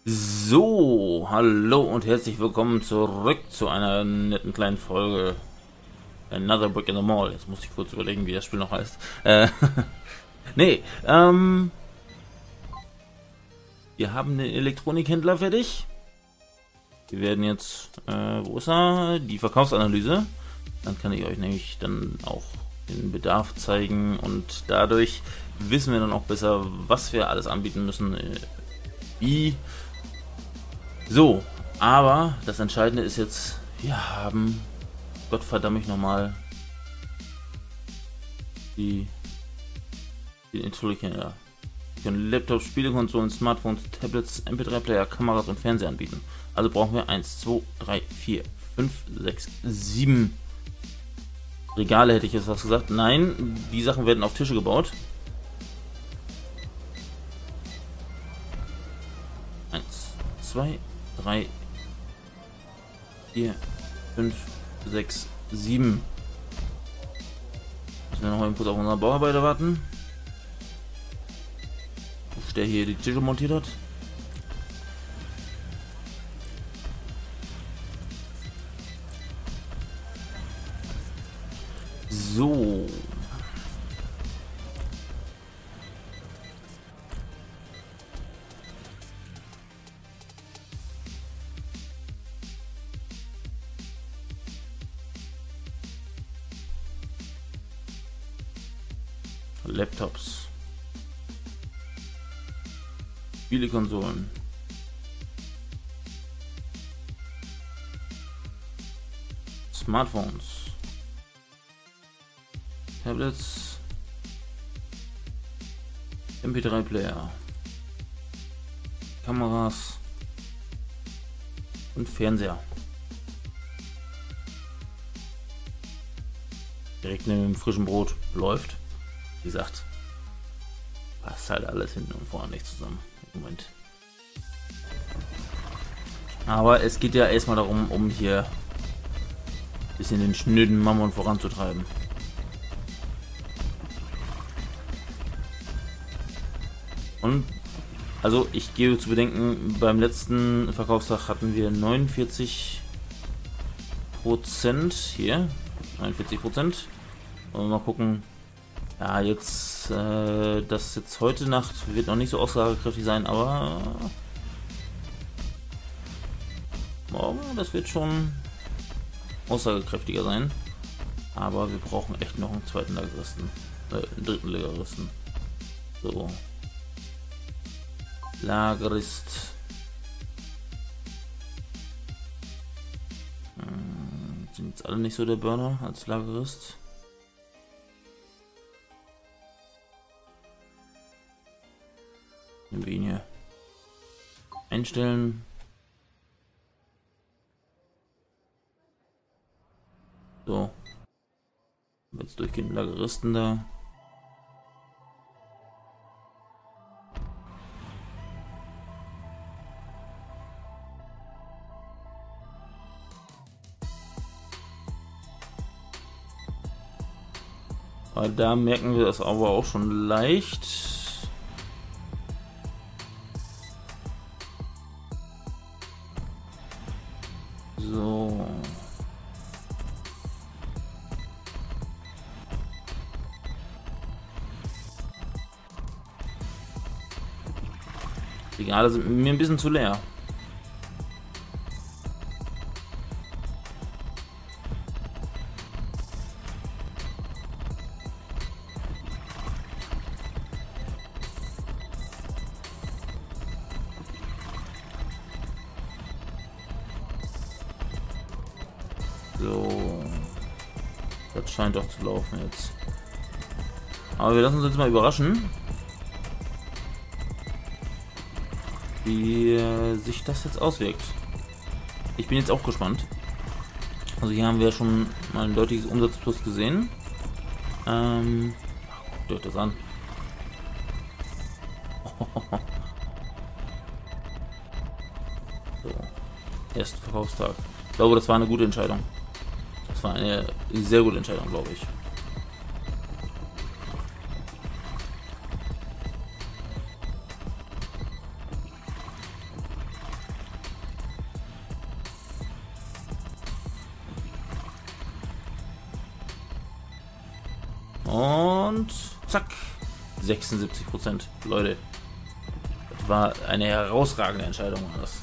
So, hallo und herzlich willkommen zurück zu einer netten kleinen Folge Another Brick in the Mall. Jetzt muss ich kurz überlegen, wie das Spiel noch heißt. Nee, wir haben den Elektronikhändler fertig. Wir werden jetzt, wo ist er? Die Verkaufsanalyse. Dann kann ich euch nämlich dann auch den Bedarf zeigen und dadurch wissen wir dann auch besser, was wir alles anbieten müssen, wie. So, aber das Entscheidende ist jetzt, wir haben, Gottverdammt mich nochmal, den Elektronikhändler. Wir können Laptops, Spielekonsolen, Smartphones, Tablets, MP3-Player, Kameras und Fernseher anbieten. Also brauchen wir 1, 2, 3, 4, 5, 6, 7 Regale, hätte ich jetzt was gesagt. Nein, die Sachen werden auf Tische gebaut. 1, 2, 3, 4, 5, 6, 7. Müssen wir noch mal kurz auf unseren Bauarbeiter warten, der hier die Tische montiert hat. So. Laptops. Spielekonsolen. Smartphones. Tablets. MP3-Player. Kameras. Und Fernseher. Direkt neben dem frischen Brot läuft. Wie gesagt, passt halt alles hinten und vorne nicht zusammen. Moment. Aber es geht ja erstmal darum, um hier ein bisschen den schnöden Mammon voranzutreiben. Und also ich gebe zu bedenken, beim letzten Verkaufstag hatten wir 49% hier. 49%. Und mal gucken. Ja, jetzt, das jetzt heute Nacht wird noch nicht so aussagekräftig sein, aber morgen, das wird schon aussagekräftiger sein. Aber wir brauchen echt noch einen zweiten Lageristen, einen dritten Lageristen. So. Lagerist. Sind jetzt alle nicht so der Burner als Lagerist. Nehmen wir ihn hier einstellen. So. Jetzt durchgehend Lageristen da. Aber da merken wir das aber auch schon leicht. So. Die Regale sind mir ein bisschen zu leer. So, das scheint doch zu laufen jetzt. Aber wir lassen uns jetzt mal überraschen, wie sich das jetzt auswirkt. Ich bin jetzt auch gespannt. Also hier haben wir schon mal ein deutliches Umsatzplus gesehen. Guckt euch das an. So, erster Verkaufstag. Ich glaube, das war eine gute Entscheidung. Das war eine sehr gute Entscheidung, glaube ich. und zack, 76%. Leute, das war eine herausragende Entscheidung. Das.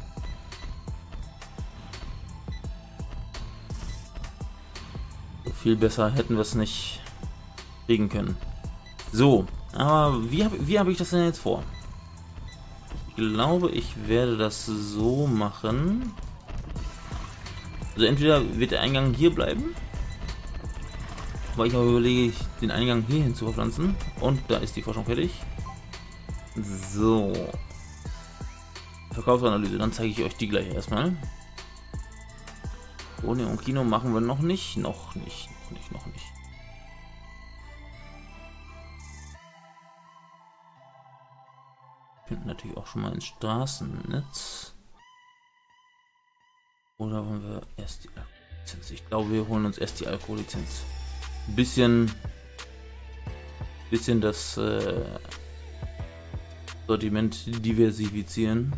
So viel besser hätten wir es nicht kriegen können. So, aber wie habe ich das denn jetzt vor? Ich glaube, ich werde das so machen. Also entweder wird der Eingang hier bleiben, weil ich aber überlege, den Eingang hier hin zu verpflanzen. Und da ist die Forschung fertig. So. Verkaufsanalyse, dann zeige ich euch die gleich erstmal. Ohne und Kino machen wir noch nicht. Noch nicht. Wir finden natürlich auch schon mal ein Straßennetz. Oder wollen wir erst die Alkohollizenz? Ich glaube, wir holen uns erst die Alkohollizenz. Ein bisschen das Sortiment diversifizieren.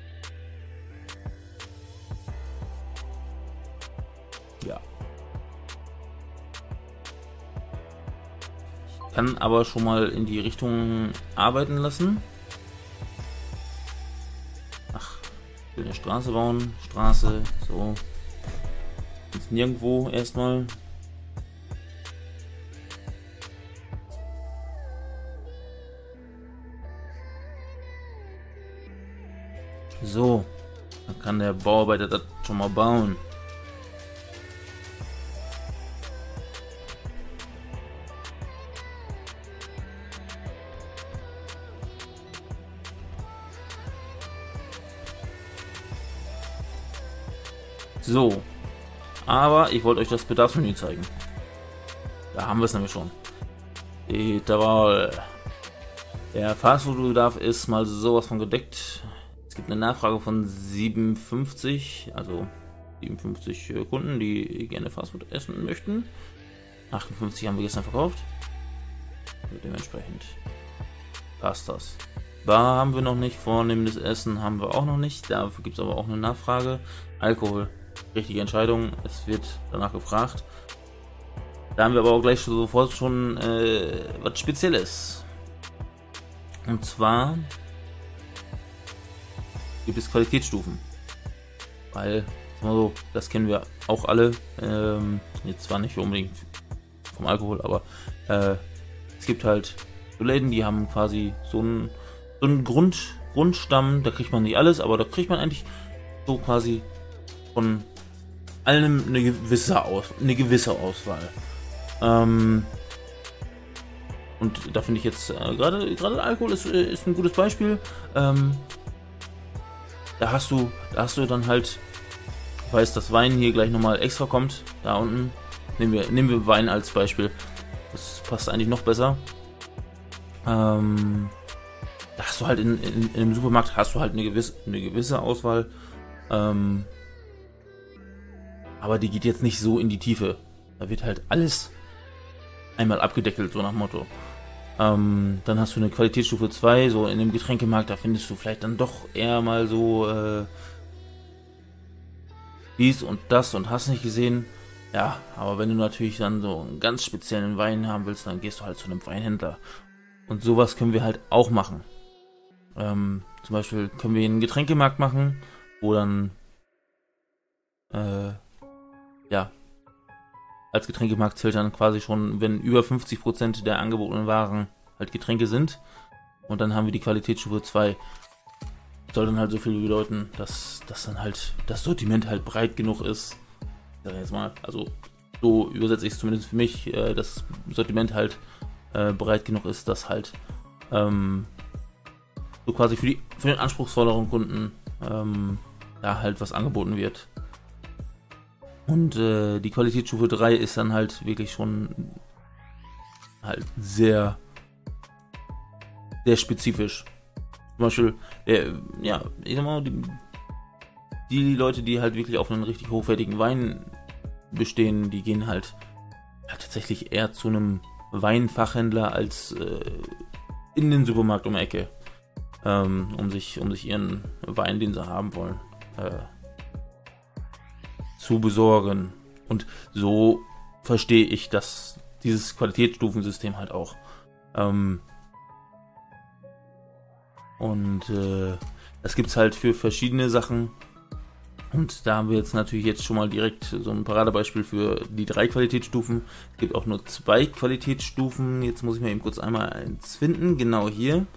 Ja. Ich kann aber schon mal in die Richtung arbeiten lassen. Ach, ich will eine Straße bauen. Straße, so. Jetzt nirgendwo erstmal. So, dann kann der Bauarbeiter das schon mal bauen. So, aber ich wollte euch das Bedarfsmenü zeigen. Da haben wir es nämlich schon. Der Fastfood-Bedarf ist mal sowas von gedeckt. Es gibt eine Nachfrage von 57, also 57 Kunden, die gerne Fastfood essen möchten. 58 haben wir gestern verkauft. Und dementsprechend passt das. Bar haben wir noch nicht, vornehmendes Essen haben wir auch noch nicht. Dafür gibt es aber auch eine Nachfrage. Alkohol, richtige Entscheidung, es wird danach gefragt. Da haben wir aber auch gleich sofort schon was Spezielles. Und zwar gibt es Qualitätsstufen, weil so, das kennen wir auch alle, jetzt zwar nicht unbedingt vom Alkohol, aber es gibt halt so Läden, die haben quasi so einen Grundstamm, da kriegt man nicht alles, aber da kriegt man eigentlich so quasi von allem eine gewisse Auswahl. Und da finde ich jetzt gerade Alkohol ist ein gutes Beispiel. Da hast du dann halt, ich weiß, dass Wein hier gleich nochmal extra kommt. Da unten nehmen wir Wein als Beispiel. Das passt eigentlich noch besser. Da hast du halt in einem Supermarkt hast du halt eine gewisse Auswahl. Aber die geht jetzt nicht so in die Tiefe. Da wird halt alles einmal abgedeckelt, so nach Motto. Dann hast du eine Qualitätsstufe 2, so in dem Getränkemarkt, da findest du vielleicht dann doch eher mal so dies und das und hast nicht gesehen. Ja, aber wenn du natürlich dann so einen ganz speziellen Wein haben willst, dann gehst du halt zu einem Weinhändler. Und sowas können wir halt auch machen. Zum Beispiel können wir einen Getränkemarkt machen, wo dann ja, als Getränkemarkt zählt dann quasi schon, wenn über 50% der angebotenen Waren halt Getränke sind. Und dann haben wir die Qualitätsstufe 2. Soll dann halt so viel bedeuten, dass dann halt das Sortiment halt breit genug ist. Sag ich jetzt mal, also so übersetze ich es zumindest für mich, das Sortiment halt breit genug ist, dass halt so quasi für den anspruchsvolleren Kunden da halt was angeboten wird. Und die Qualitätsstufe 3 ist dann halt wirklich schon halt sehr, sehr spezifisch. Zum Beispiel, ich sag mal, die Leute, die halt wirklich auf einen richtig hochwertigen Wein bestehen, die gehen halt tatsächlich eher zu einem Weinfachhändler als in den Supermarkt um die Ecke, um sich ihren Wein, den sie haben wollen, zu besorgen. Und so verstehe ich, dass dieses Qualitätsstufensystem halt auch. Das gibt es halt für verschiedene Sachen. Und da haben wir jetzt natürlich jetzt schon mal direkt so ein Paradebeispiel für die 3 Qualitätsstufen. Es gibt auch nur 2 Qualitätsstufen. Jetzt muss ich mir eben kurz einmal eins finden. Genau hier.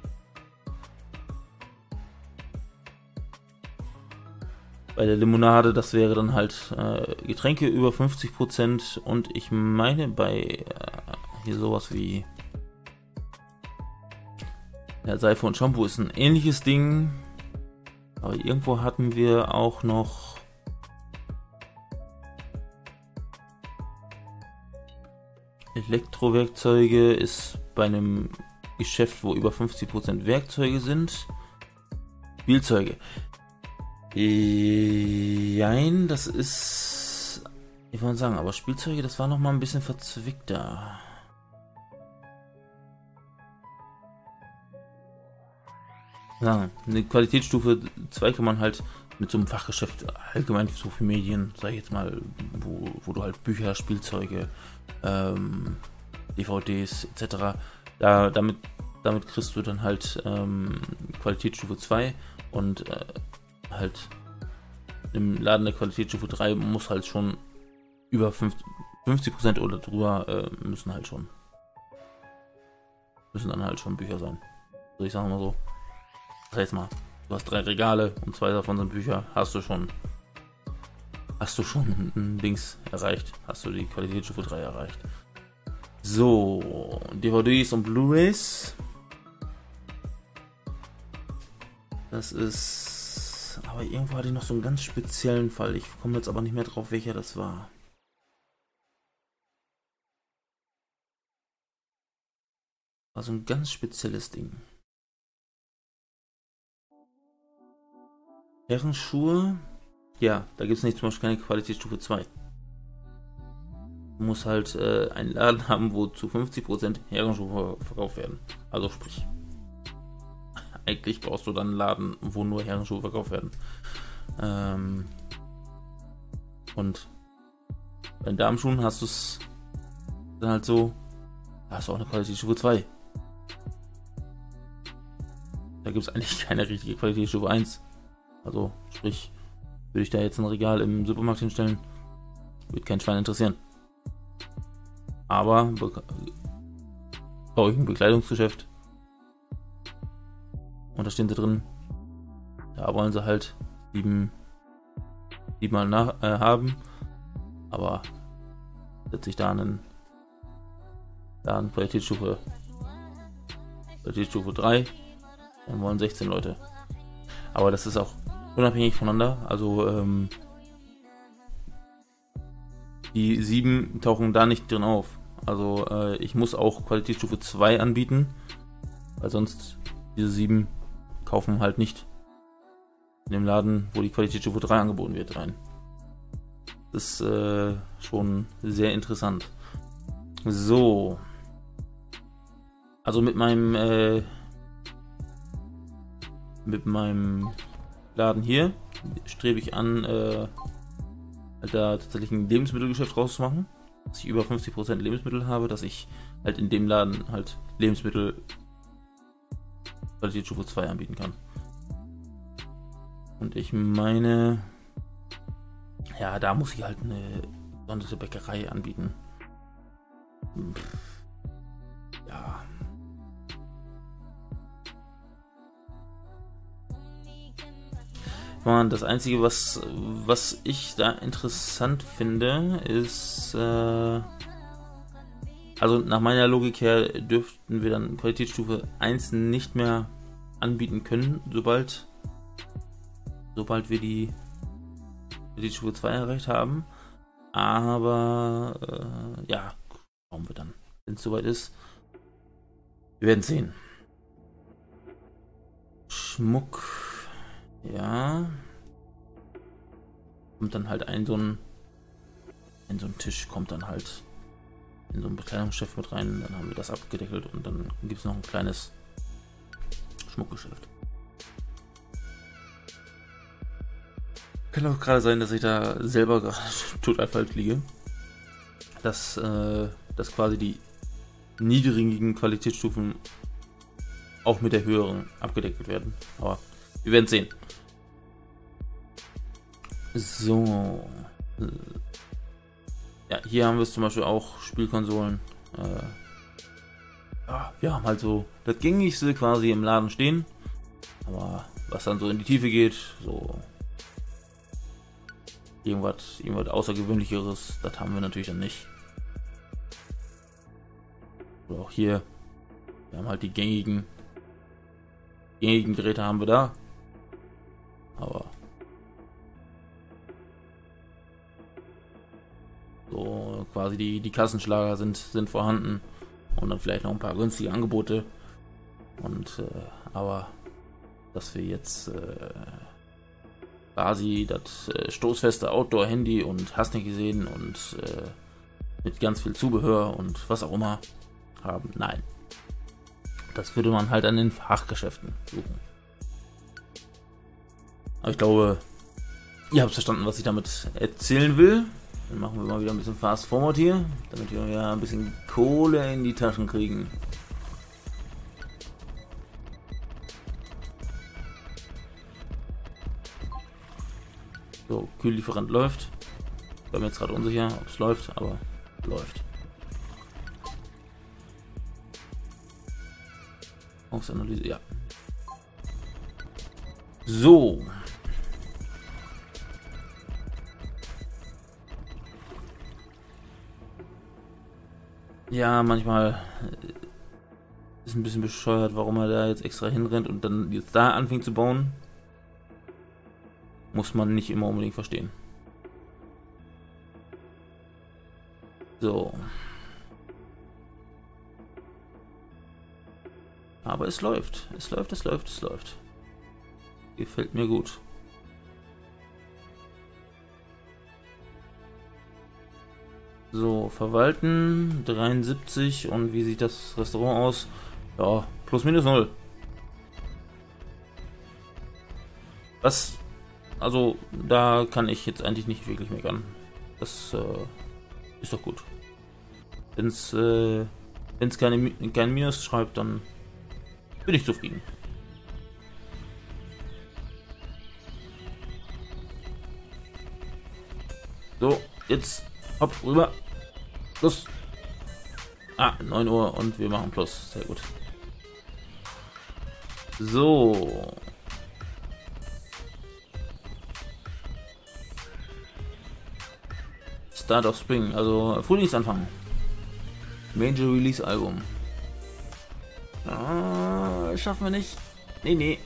Bei der Limonade, das wäre dann halt Getränke über 50%. Und ich meine bei hier sowas wie Seife und Shampoo ist ein ähnliches Ding. Aber irgendwo hatten wir auch noch Elektrowerkzeuge, ist bei einem Geschäft, wo über 50% Werkzeuge sind. Spielzeuge. Nein, das ist... Ich wollte sagen, aber Spielzeuge, das war noch mal ein bisschen verzwickter. Ja, eine Qualitätsstufe 2 kann man halt mit so einem Fachgeschäft allgemein so für Medien, sag ich jetzt mal, wo du halt Bücher, Spielzeuge, DVDs etc. Damit kriegst du dann halt Qualitätsstufe 2 und halt im Laden der Qualitätsstufe 3 muss halt schon über 50% oder drüber müssen dann halt schon Bücher sein. Also ich sag mal so. Das heißt mal, du hast 3 Regale und 2 davon sind Bücher, hast du schon ein Dings erreicht, hast du die Qualitätsstufe 3 erreicht. So, DVDs und Blu-rays. Das ist, aber irgendwo hatte ich noch so einen ganz speziellen Fall. Ich komme jetzt aber nicht mehr drauf, welcher das war. War so ein ganz spezielles Ding. Herrenschuhe, ja, da gibt es nicht zum Beispiel keine Qualitätsstufe 2. Du musst halt einen Laden haben, wo zu 50% Herrenschuhe verkauft werden. Also sprich, eigentlich brauchst du dann einen Laden, wo nur Herrenschuhe verkauft werden. Und bei den Damenschuhen hast du es dann halt so, da hast du auch eine Qualitätsstufe 2. Da gibt es eigentlich keine richtige Qualitätsstufe 1. Also, sprich, würde ich da jetzt ein Regal im Supermarkt hinstellen, würde kein Schwein interessieren. Aber baue ich ein Bekleidungsgeschäft und da stehen sie drin, da wollen sie halt 7 mal haben, aber setze ich da eine Qualitätsstufe 3, dann wollen 16 Leute. Aber das ist auch unabhängig voneinander, also die 7 tauchen da nicht drin auf. Also ich muss auch Qualitätsstufe 2 anbieten, weil sonst diese 7 kaufen halt nicht in dem Laden, wo die Qualitätsstufe 3 angeboten wird, rein. Das ist schon sehr interessant. So. Also mit meinem Laden hier strebe ich an, da tatsächlich ein Lebensmittelgeschäft rauszumachen, dass ich über 50% Lebensmittel habe, dass ich halt in dem Laden halt Lebensmittel Qualitätsstufe 2 anbieten kann. Und ich meine, ja, da muss ich halt eine gesonderte Bäckerei anbieten. Ja. Das Einzige, was ich da interessant finde, ist, also nach meiner Logik her dürften wir dann Qualitätsstufe 1 nicht mehr anbieten können, sobald wir die Qualitätsstufe 2 erreicht haben. Aber ja, schauen wir dann, wenn es soweit ist. Wir werden sehen. Schmuck. Ja. Kommt dann halt so ein Tisch kommt dann halt in so ein Bekleidungsgeschäft mit rein. Dann haben wir das abgedeckelt und dann gibt es noch ein kleines Schmuckgeschäft. Kann auch gerade sein, dass ich da selber gerade total falsch liege. Das dass quasi die niedrigen Qualitätsstufen auch mit der höheren abgedeckt werden. Aber wir werden sehen. So. Ja, hier haben wir es zum Beispiel auch Spielkonsolen. Ja, wir haben halt so das Gängigste quasi im Laden stehen. Aber was dann so in die Tiefe geht, so irgendwas Außergewöhnlicheres, das haben wir natürlich dann nicht. Oder auch hier, wir haben halt die gängigen Geräte haben wir da. Aber so quasi die Kassenschlager sind vorhanden. Und dann vielleicht noch ein paar günstige Angebote. Und aber dass wir jetzt quasi das stoßfeste Outdoor-Handy und hast nicht gesehen und mit ganz viel Zubehör und was auch immer haben. Nein. Das würde man halt an den Fachgeschäften suchen. Aber ich glaube, ihr habt verstanden, was ich damit erzählen will. Dann machen wir mal wieder ein bisschen Fast Forward hier, damit wir ja ein bisschen Kohle in die Taschen kriegen. So, Kühllieferant läuft. Ich bin mir jetzt gerade unsicher, ob es läuft, aber läuft. Aufsanalyse, ja. So. Ja, manchmal ist ein bisschen bescheuert, warum er da jetzt extra hinrennt und dann jetzt da anfängt zu bauen. Muss man nicht immer unbedingt verstehen. So. Aber es läuft. Es läuft. Gefällt mir gut. So, verwalten, 73 und wie sieht das Restaurant aus? Ja, plus minus 0. Was? Also, da kann ich jetzt eigentlich nicht wirklich meckern. Das ist doch gut. Wenn es kein Minus schreibt, dann bin ich zufrieden. So, jetzt hopp, rüber. Plus. 9 Uhr und wir machen Plus. Sehr gut. So. Start of Spring, also Frühlingsanfang. Major Release Album. Schaffen wir nicht. Nee.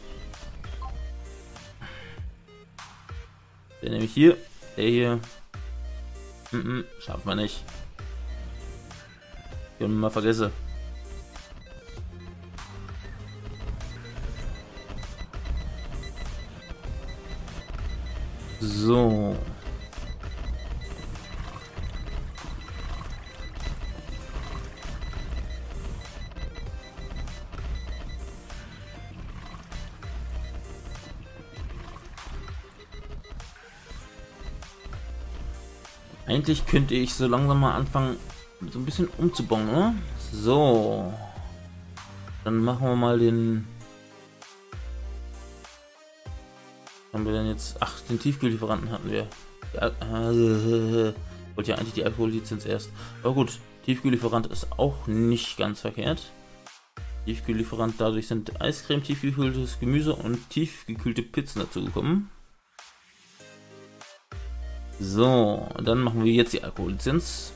Der nämlich hier. Der hier. Schaffen wir nicht. Ich habe mal vergessen. So. Eigentlich könnte ich so langsam mal anfangen, so ein bisschen umzubauen, oder? So. Dann machen wir mal den... Haben wir denn jetzt... Ach, den Tiefkühllieferanten hatten wir. Ja, wollte ja eigentlich die Alkohollizenz erst. Aber gut, Tiefkühllieferant ist auch nicht ganz verkehrt. Tiefkühllieferant, dadurch sind Eiscreme, tiefgekühltes Gemüse und tiefgekühlte Pizzen dazu gekommen. So, dann machen wir jetzt die Alkohollizenz.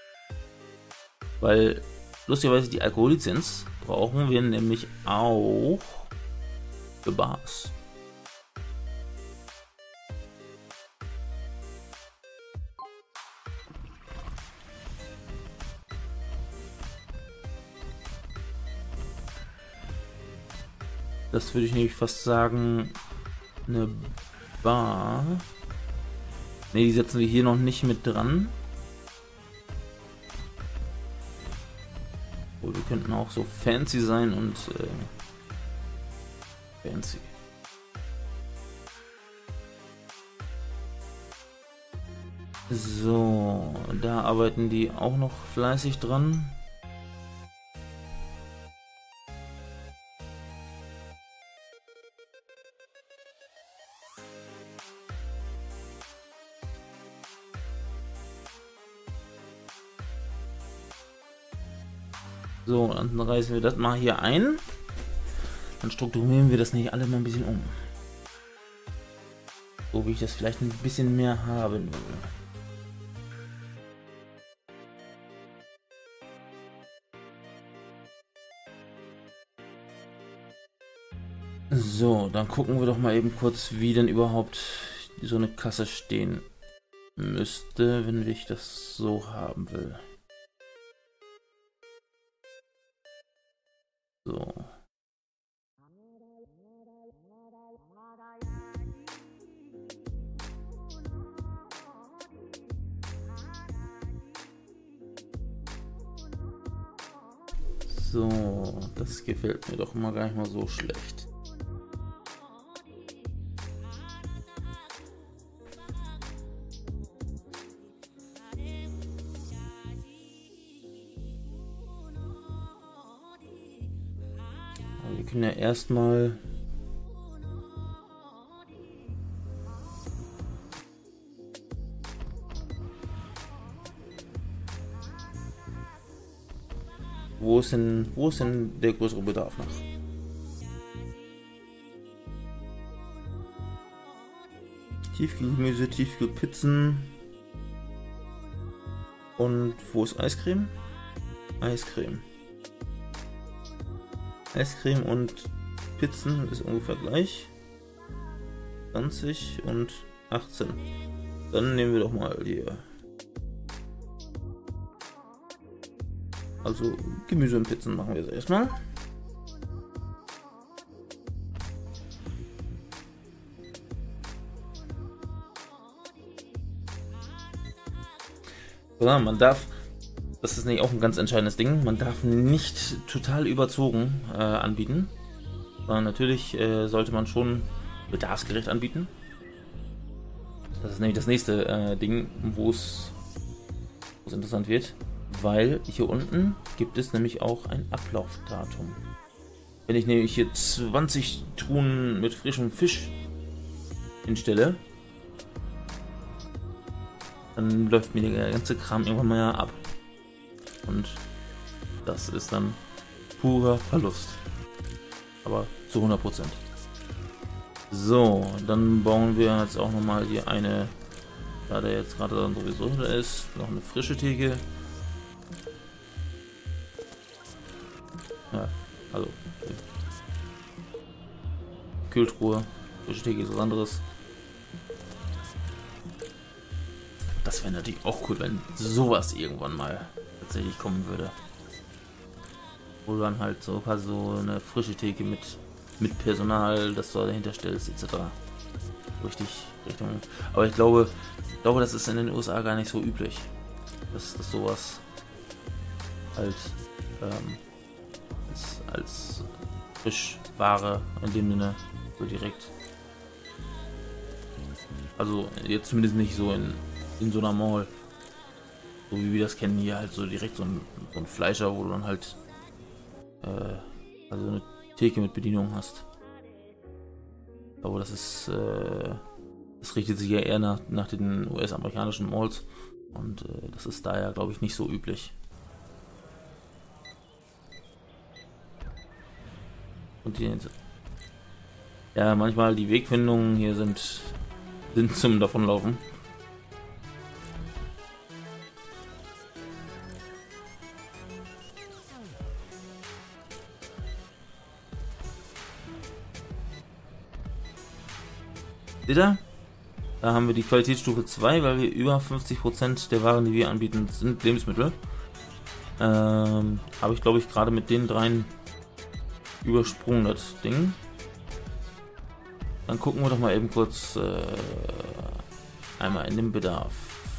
Weil, lustigerweise, die Alkohollizenz brauchen wir nämlich auch für Bars. Das würde ich nämlich fast sagen, eine Bar. Ne, die setzen wir hier noch nicht mit dran. Oh, wir könnten auch so fancy sein und fancy. So, da arbeiten die auch noch fleißig dran. So, dann reißen wir das mal hier ein. Dann strukturieren wir das nicht alle mal ein bisschen um. So wie ich das vielleicht ein bisschen mehr haben will. So, dann gucken wir doch mal eben kurz, wie denn überhaupt so eine Kasse stehen müsste, wenn ich das so haben will. So. So, das gefällt mir doch mal gar nicht mal so schlecht. Aber wir können ja erstmal wo ist denn der größere Bedarf nach? Tiefkühlgemüse, Tiefkühlpizzen. Und wo ist Eiscreme? Eiscreme. Eiscreme und Pizzen ist ungefähr gleich. 20 und 18. Dann nehmen wir doch mal hier. Also Gemüse und Pizzen machen wir jetzt erstmal. Ja, man darf, das ist nicht auch ein ganz entscheidendes Ding, man darf nicht total überzogen anbieten. Sondern natürlich sollte man schon bedarfsgerecht anbieten. Das ist nämlich das nächste Ding, wo es interessant wird. Weil hier unten gibt es nämlich auch ein Ablaufdatum. Wenn ich nämlich hier 20 Truhen mit frischem Fisch hinstelle, dann läuft mir der ganze Kram irgendwann mal ab. Und das ist dann purer Verlust. Aber zu 100%. So, dann bauen wir jetzt auch nochmal hier eine, da der jetzt gerade dann sowieso da ist, noch eine frische Theke. Ja, also Kühltruhe, frische Theke ist was anderes. Das wäre natürlich auch cool, wenn sowas irgendwann mal tatsächlich kommen würde. Wo du dann halt so quasi so eine frische Theke mit Personal, das du dahinter stellst, etc. Richtig Richtung. Aber ich glaube, das ist in den USA gar nicht so üblich, dass sowas halt als Frischware in dem Sinne so direkt. Also jetzt zumindest nicht so in so einer Mall. So wie wir das kennen hier halt so direkt so ein Fleischer, wo du dann halt also eine Theke mit Bedienung hast. Aber das ist das richtet sich ja eher nach den US-amerikanischen Malls und das ist daher glaube ich nicht so üblich. Und ja, manchmal die Wegfindungen hier sind zum Davonlaufen. Seht ihr? Da haben wir die Qualitätsstufe 2, weil wir über 50% der Waren, die wir anbieten, sind Lebensmittel. Habe ich glaube ich gerade mit den dreien übersprungen, das Ding. Dann gucken wir doch mal eben kurz einmal in den Bedarf.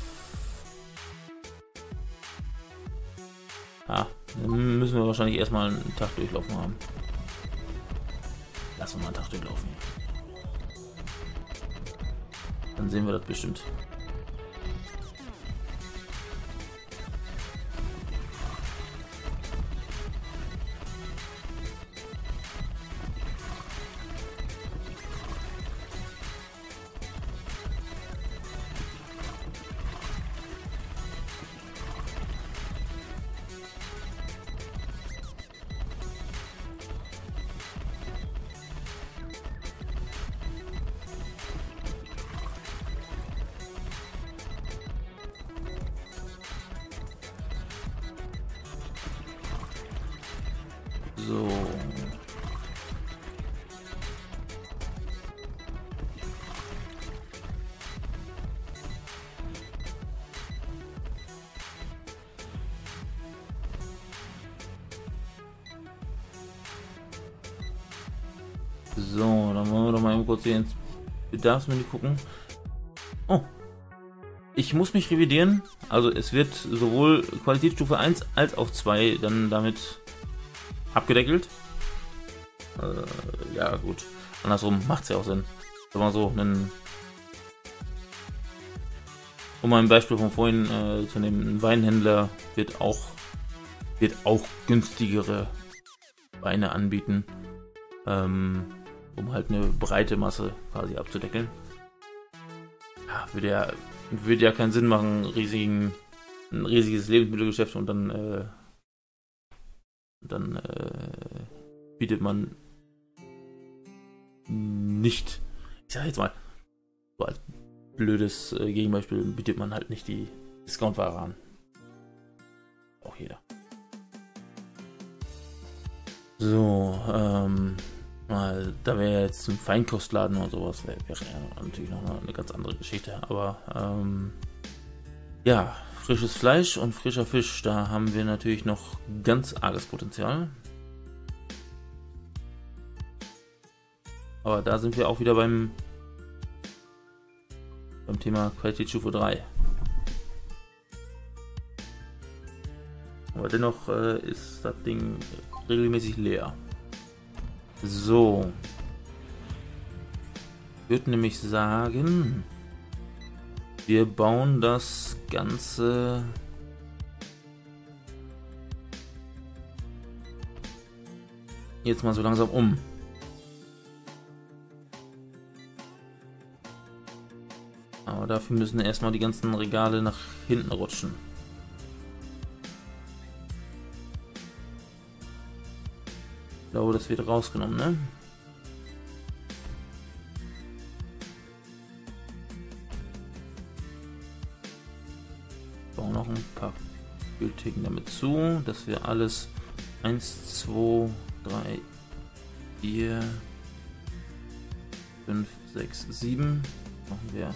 Ah, dann müssen wir wahrscheinlich erstmal einen Tag durchlaufen haben. Lassen wir mal einen Tag durchlaufen. Dann sehen wir das bestimmt. So. So, dann wollen wir doch mal eben kurz hier ins Bedarfsmenü gucken. Oh. Ich muss mich revidieren. Also es wird sowohl Qualitätsstufe 1 als auch 2 dann damit abgedeckelt. Ja gut. Andersrum macht es ja auch Sinn. Wenn man so einen, um ein Beispiel von vorhin zu nehmen, ein Weinhändler wird auch günstigere Weine anbieten, um halt eine breite Masse quasi abzudecken. Ja, würde ja keinen Sinn machen, ein riesiges Lebensmittelgeschäft und dann bietet man nicht, ich sag jetzt mal, so als blödes Gegenbeispiel, bietet man halt nicht die Discount-Ware an. Auch jeder. So, mal, da wäre jetzt ein Feinkostladen oder sowas, wäre ja natürlich noch eine ganz andere Geschichte, aber ja, frisches Fleisch und frischer Fisch, da haben wir natürlich noch ganz arges Potenzial. Aber da sind wir auch wieder beim Thema Qualitätsstufe 3. Aber dennoch ist das Ding regelmäßig leer. So. Ich würde nämlich sagen, wir bauen das Ganze jetzt mal so langsam um. Aber dafür müssen erstmal die ganzen Regale nach hinten rutschen. Ich glaube, das wird rausgenommen, ne? Ich baue noch ein paar Gültigen damit zu, dass wir alles 1, 2, 3, 4, 5, 6, 7 machen wir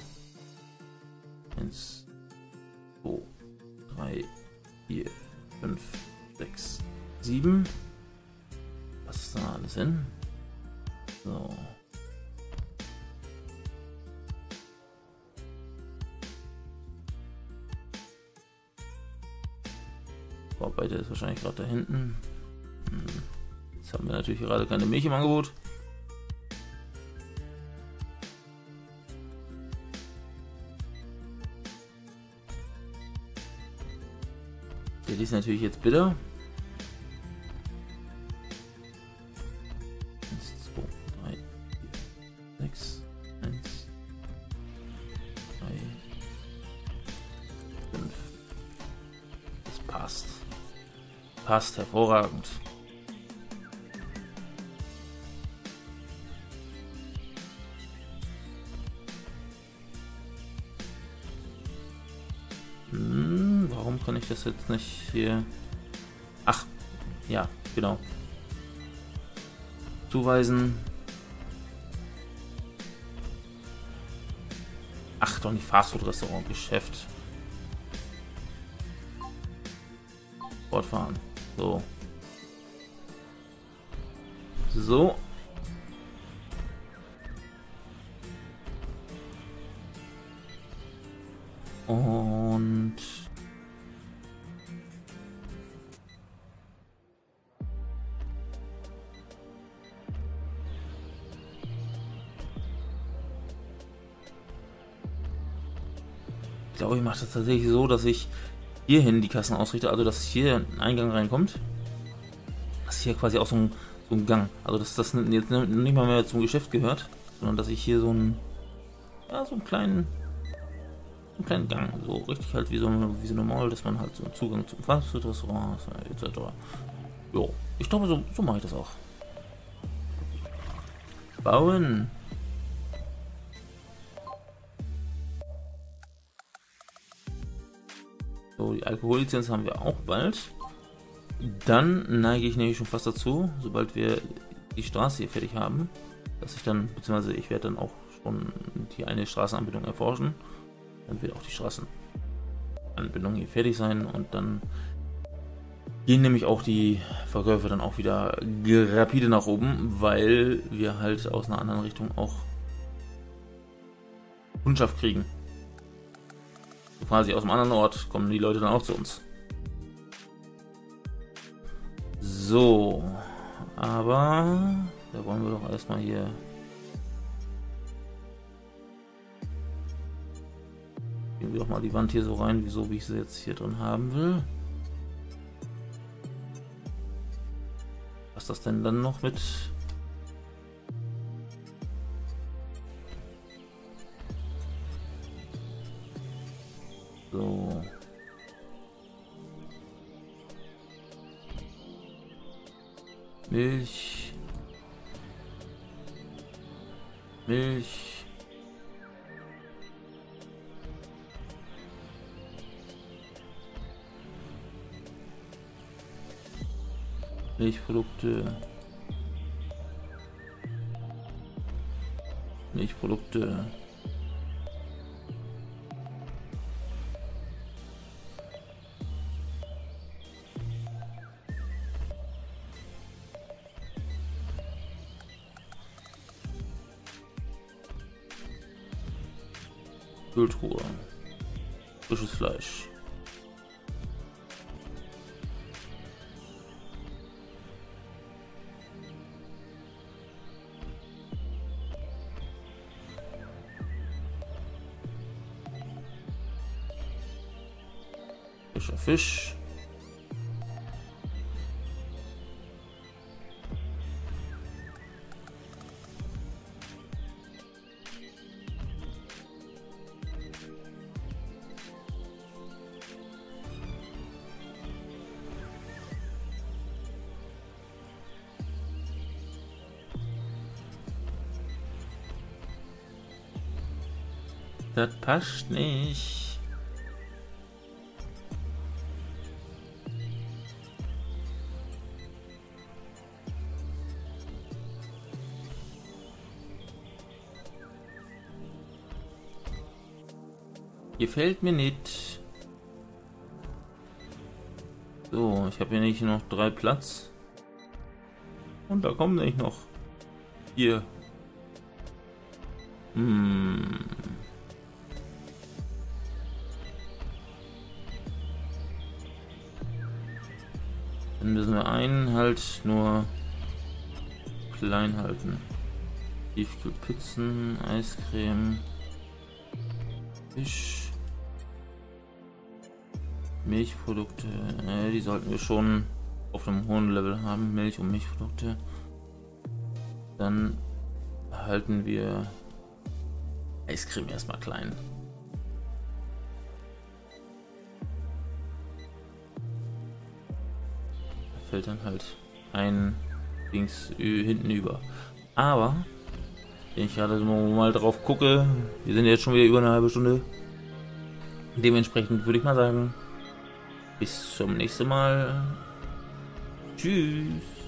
1, 2, 3, 4, 5, 6, 7. Was ist da alles hin? So. Vorarbeiter ist wahrscheinlich gerade da hinten. Jetzt haben wir natürlich gerade keine Milch im Angebot. Der ist natürlich jetzt bitter. 1, 2, 3, 4, 6, 1, 3, 5. Das passt. Passt hervorragend. Warum kann ich das jetzt nicht hier... Ach, ja, genau. Zuweisen. Ach, doch nicht Fastfood-Restaurant, Geschäft. Fortfahren. So. So. Und... ich glaube, ich mache das tatsächlich so, dass ich hierhin die Kassen ausrichte, also dass hier ein Eingang reinkommt. Das ist hier quasi auch so ein Gang. Also dass das jetzt nicht mal mehr zum Geschäft gehört, sondern dass ich hier so einen kleinen Gang, so richtig halt wie so eine Mall, dass man halt so einen Zugang zum Fastfood-Restaurant etc. Jo, ich glaube, so mache ich das auch. Bauen. So, die Alkohollizenz haben wir auch bald. Dann neige ich nämlich schon fast dazu, sobald wir die Straße hier fertig haben, dass ich dann, beziehungsweise ich werde dann auch schon die eine Straßenanbindung erforschen. Dann wird auch die Straßenanbindung hier fertig sein und dann gehen nämlich auch die Verkäufe dann auch wieder rapide nach oben, weil wir halt aus einer anderen Richtung auch Kundschaft kriegen. So quasi aus einem anderen Ort kommen die Leute dann auch zu uns. So, aber da wollen wir doch erstmal hier gehen wir doch mal die Wand hier so rein, wieso wie ich sie jetzt hier drin haben will. Was ist das denn dann noch mit? So. Milch. Milch. Milchprodukte. Milchprodukte. Kühltruhe. Frisches Fleisch. Frischer Fisch. Das passt nicht. Gefällt mir nicht. So, ich habe hier nicht noch 3 Platz. Und da kommen nicht noch 4. Dann müssen wir einen halt nur klein halten. Tiefkühlpizzen, Eiscreme, Fisch, Milchprodukte. Die sollten wir schon auf einem hohen Level haben. Milch und Milchprodukte. Dann halten wir Eiscreme erstmal klein. Fällt dann halt ein Dings hinten über. Aber wenn ich gerade mal drauf gucke, wir sind jetzt schon wieder über eine halbe Stunde. Dementsprechend würde ich mal sagen, bis zum nächsten Mal. Tschüss.